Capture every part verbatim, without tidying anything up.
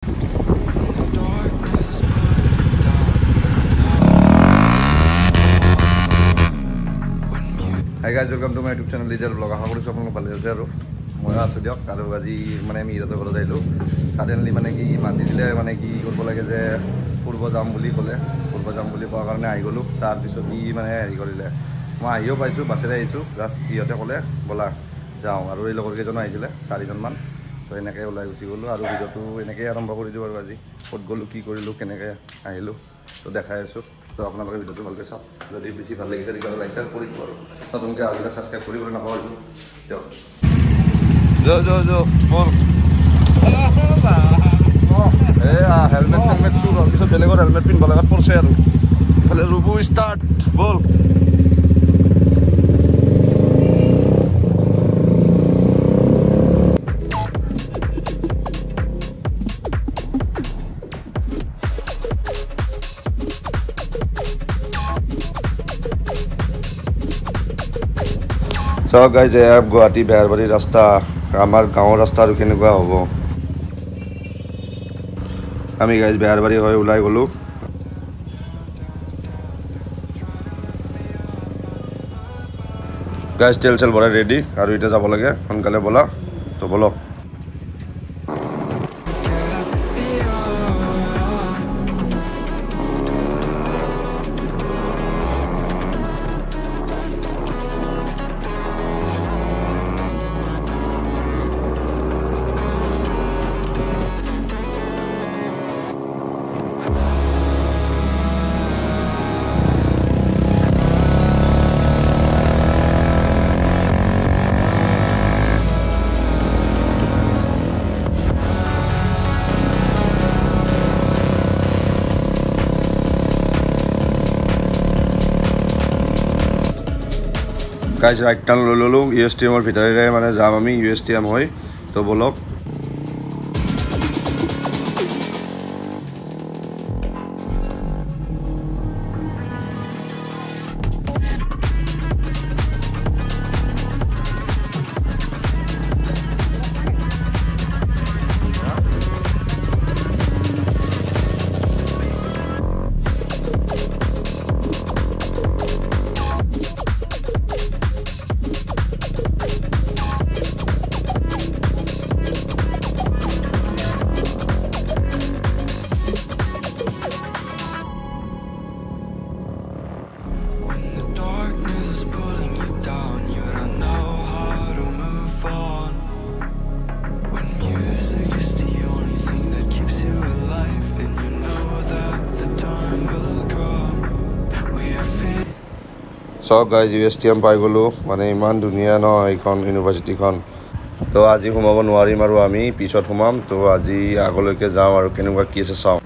Hi guys, welcome to my YouTube channel Leader Vlog. আশা কৰিছো আপোনালোক ভালে আছে আৰু মই আছো দিয়ক আৰু আজি মানে আমি ইৰাতে ঘৰত আহিলো সাডেনলি মানে কি মাতি দিলে মানে কি কৰিব লাগে যে পূৰ্ব যাম বুলি ক'লে পূৰ্ব যাম বুলি কোৱাৰ কাৰণে আহি গ'লো তাৰ পিছত ই মানে হেৰি কৰিলে মই আহিও পাইছো বাছেৰে আহিছো জাষ্ট সিহঁতে ক'লে বলা যাওঁ আৰু এই লগৰ কেইজন আহিছিলে চাৰিজনমান তো এনেকৈ ওলাই গুচি গ'লো আৰু ভিডিঅ'টো এনেকৈ আৰম্ভ কৰি দিওঁ আৰু আজি ক'ত গ'লো কি কৰিলোঁ কেনেকৈ আহিলোঁ তো দেখাই আছোঁ তো আপোনালোকে ভিডিঅ'টো ভালকৈ চাওক যদি বেছি ভাল লাগিছে তেতিয়াহ'লে লাইক শ্বেয়াৰ কৰি দিব আৰু নতুনকৈ আজিলৈ ছাবস্ক্ৰাইব কৰিবলৈ নাপাহৰিব দিয়ক যো যো যো বল এয়া হেলমেট চেলমেটটো পিছত বেলেগৰ হেলমেট পিন্ধিব লগাত পৰিছে আৰু ইফালে ৰুবু start ball So guys, I have Guwahati Bearbari rasta. Amar gaon rasta ru kenekua hobo. Ami guys Bearbari hoy ulai golu. Guys tel sel bora ready aru ite jabo lage sonkale bola to bolo. Guys, right turn lo lo U S T M or ভিতরে মানে যাম আমি U S T M হয় তো বলক So guys, U S T M পাই গলো মানে ইমান ধুনীয়া ন এইখন ইউনিভাৰ্চিটিখন তো আজি সোমাব নোৱাৰিম আৰু আমি পিছত সোমাম তো আজি আগলৈকে যাওঁ আৰু কেনেকুৱা কি আছে চাওঁ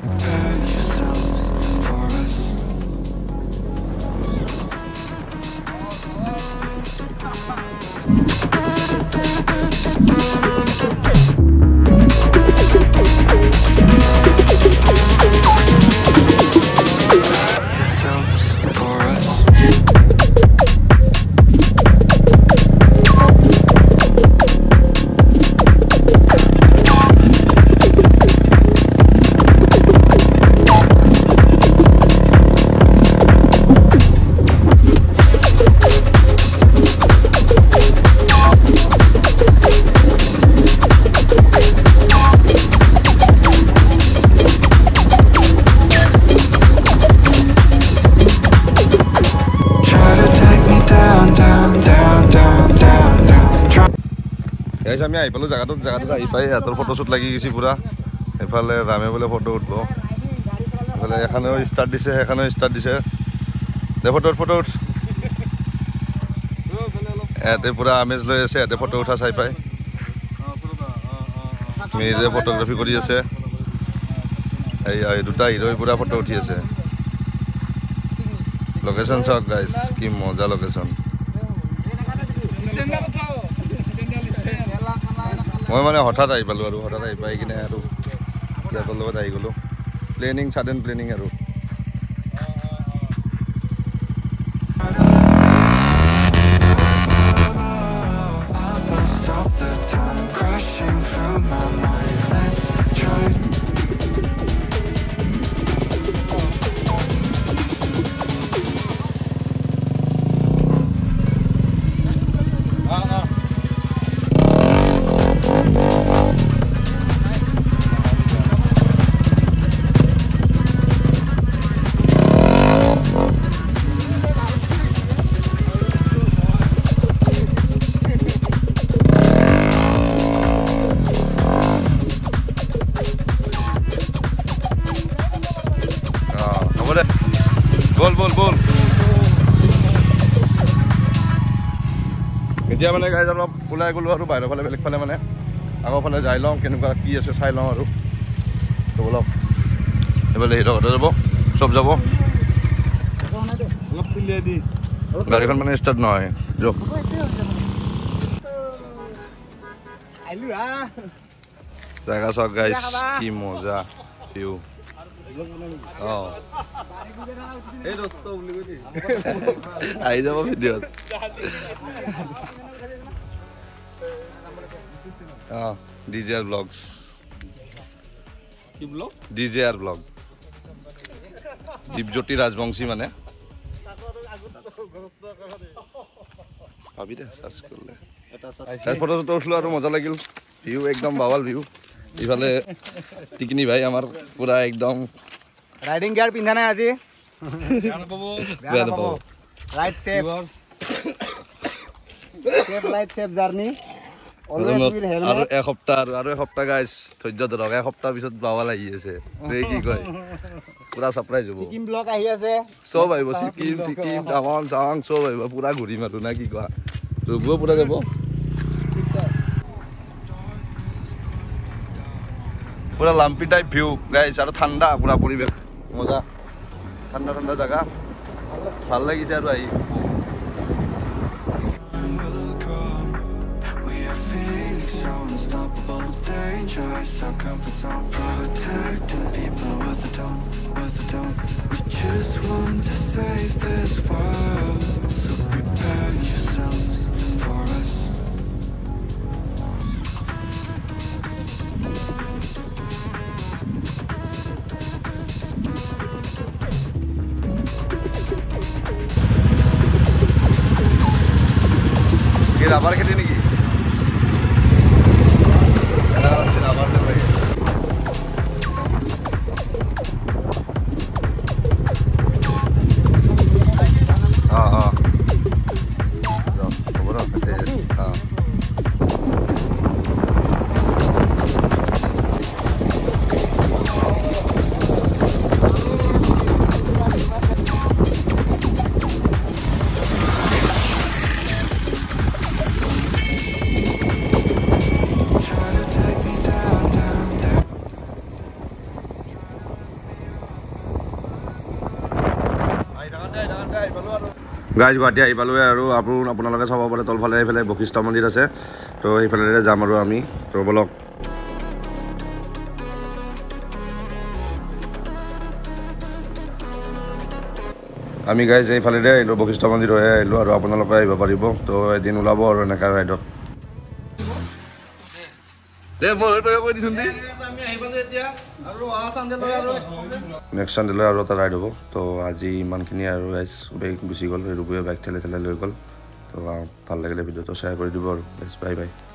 আমি আহি পালো জায়গাটো জায়গাটো আহি পাই হাতৰ ফটোশুট লাগি গৈছে পুৰা এফালে ৰামে বলে ফটো উঠব বলে এখানেও স্টার্ট দিছে এখানেও স্টার্ট দিছে দে ফটো ফটো উঠ এতে পুৰা আমেজ লৈ আছে এতে ফটো উঠা চাই পাই মেৰে ফটোগ্ৰাফি কৰি আছে এই এই দুটা হিৰোই পুৰা ফটো উঠি আছে লোকেশন চাওক গাইস কি মজা লোকেশন মই মানে হঠাৎ আহি পালো আৰু হঠাৎ আহি পাই কিনে আৰু ইয়াতৰ লগত আহি গলো প্লেনিং সাডেন প্লেনিং আৰু Stop the time crashing through my mind. Let's try ball ball ball এতিয়া মানে গাইজ অলপ ওলাই গ'লো আৰু বাহিৰৰ ফালে বেলেগ ফালে মানে আগৰ ফালে যাই লওঁ কেনেকুৱা কি আছে চাই লওঁ আৰু তো অলপ এইফালে হিৰহঁতে যাব চব যাব গাড়ীখন মানে ষ্টাৰ্ট নহয় যক জাগা চাওক গাইজ কি মজা ভিউ অঁ আহি যাব ভিডিঅ'ত অঁ ডি জে আৰ ব্লগছ কি vlog D J R vlog Dipjyoti Rajbongshi মানে ভাবি দে চাৰ্চ কৰিলে ফটো চটো উঠিলোঁ আৰু মজা লাগিল ভিউ একদম বাৱাল ভিউ ইফালে টিকনি ভাই আমাৰ পুৰা একদম ৰাইডিং গিয়াৰ পিন্ধা নাই আজি right safe safe light safe journey আৰু এসপ্তাহ আৰু এসপ্তাহ গাইজ ধৈৰ্য ধৰক এসপ্তাহ পিছত বাৱাল আহি আছে কি কয় পুৰা ছাৰপ্ৰাইজ হ'ব ছিকিম ব্লগ আহি আছে চব আহিব ছিকিম টিকিম টাৱাং চাৱাং চব আহিব পুৰা ঘূৰিম আৰু না কি কোৱা ৰঘুও পুৰা যাব পুৰা লাম্পি টাইপ ভিউ গাইজ আৰু ঠাণ্ডা পুৰা পৰিৱেশ মজা ঠাণ্ডা ঠাণ্ডা জাগা ভাল লাগিছে আৰু আহি our comfort zone, protecting people with a tone, with a tone. We just want to save this world, so prepare yourselves for us. Kira apa lagi ni? Guys Guwahati আহি পালোৱে আৰু আপোন আপোনালোকে চাব পাৰে তলফালে এইফালে বশিষ্ঠ মন্দিৰ আছে তো সেইফালে যাম আৰু আমি তো বলক আমি গাইজ এইফালে আহিলোঁ বশিষ্ঠ মন্দিৰ হৈ আহিলোঁ আৰু আপোনালোকে আহিব পাৰিব তো এদিন ওলাব আৰু এনেকুৱা ৰাইডত নেক্সট চানডেলৈ আৰু এটা ৰাইড হ'ব তো আজি ইমানখিনি আৰু গাইজ বেগ গুচি গ'ল ৰঘুৱে বাইক ঠেলে ঠেলে লৈ গ'ল তো ভাল লাগিলে ভিডিঅ'টো শ্বেয়াৰ কৰি দিব আৰু গাইজ বাই বাই